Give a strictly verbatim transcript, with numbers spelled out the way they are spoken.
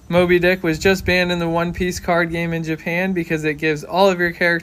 Moby Dick was just banned in the One Piece card game in Japan because it gives all of your characters